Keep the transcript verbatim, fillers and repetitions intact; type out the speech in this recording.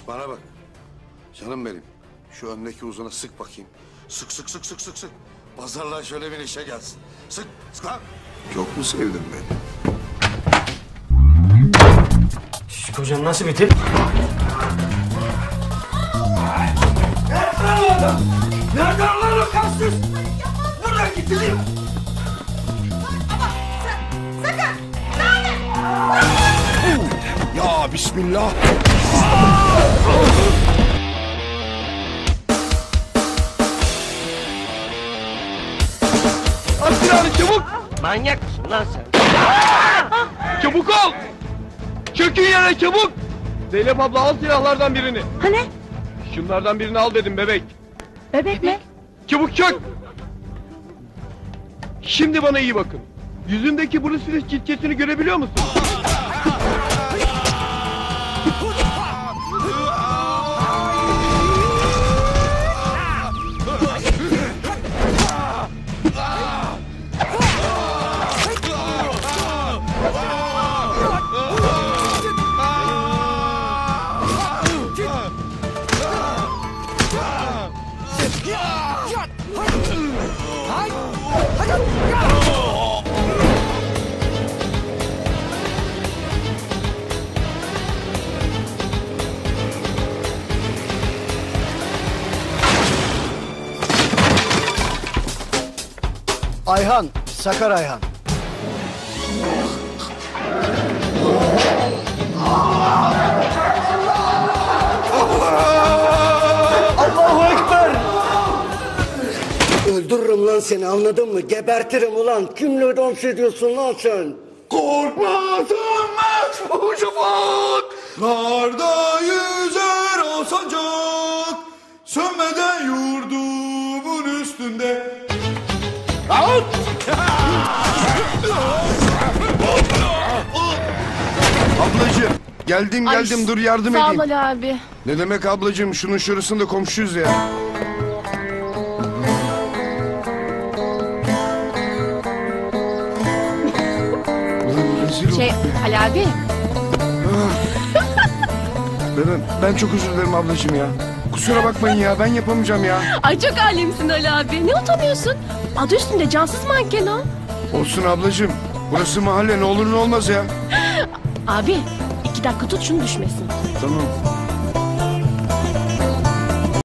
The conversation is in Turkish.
Bana bak. Canım benim. Şu öndeki uzuna sık bakayım. Sık sık sık sık sık sık. Pazarlığa şöyle bir neşe gelsin. Sık sık lan. Çok mu sevdin beni? Şş, kocam nasıl bitir? Nereden lan adam? Nereden lan o kansız? Buradan gideceğim. Sakın! Nerede? Ya bismillah. At silahını çabuk! Manyak mısın lan sen? Çabuk ol! Çökün yere çabuk! Zeynep abla al silahlardan birini. Hani? Şunlardan birini al dedim bebek. Bebek mi? Çabuk çök! Şimdi bana iyi bakın. Yüzündeki Bruce Willis çizgisini görebiliyor musun? Ayhan, Sakar Ayhan. Allahu Ekber! Öldürürüm lan seni, anladın mı? Gebertirim ulan. Kimle dans ediyorsun lan sen? Korkma sönmez bu şafak. Narda yüzer o sancak. Sönmeden yurdumun üstünde. Out! Ablacığım geldim geldim Ay, dur yardım sağ edeyim. ol Ali abi. Ne demek ablacığım, şunun şurasında komşuyuz ya. Ulan rezil oldum Şey ya. Ali abi. Ben, ben çok özür dilerim ablacığım ya. Kusura bakmayın ya, ben yapamayacağım ya. Ay çok alemsin Ali abi. Ne utanıyorsun? Adı üstünde cansız manken o. Olsun ablacığım. Burası mahalle, ne olur ne olmaz ya. Abi iki dakika tut şunu düşmesin. Tamam.